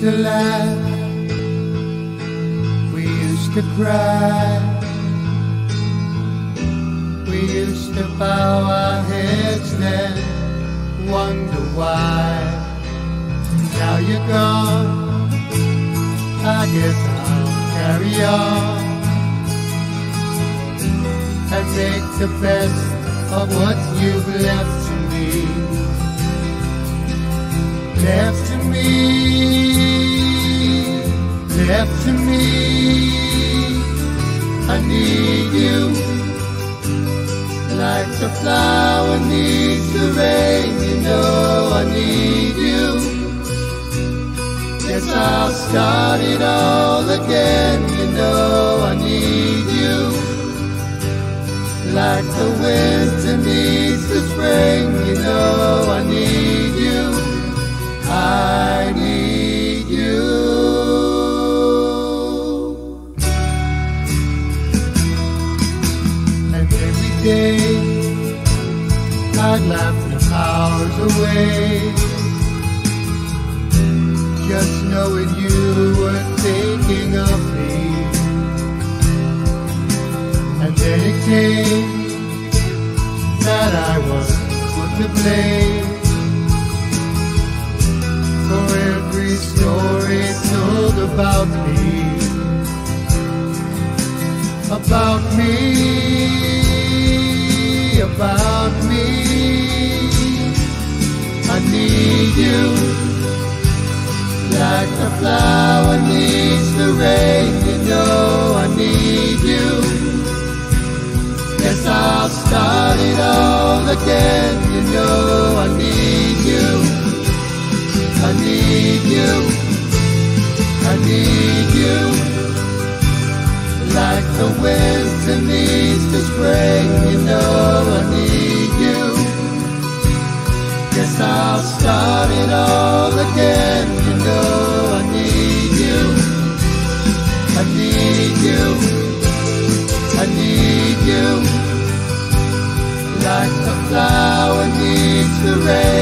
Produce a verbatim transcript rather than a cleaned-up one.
to laugh, we used to cry, we used to bow our heads then wonder why. Now you're gone, I guess I'll carry on and make the best of what you've left to me. Left to me, left to me. I need you like the flower needs the rain. You know I need you. Yes, I'll start it all again. You know I need you like the winter needs the spring. You know I need you. I need you. And every day I'd laugh the hours away, just knowing you were thinking of me. And then it came that I was put to blame for every story told about me, about me, about me. I need you like the flower needs the rain. You know I need you. Yes, I'll start it all again. You know I need you. I need you, I need you, like the winter needs the spring. You know I need you. Yes, I'll start it all again. You know I need you. I need you. I need you. Like the flower needs the rain.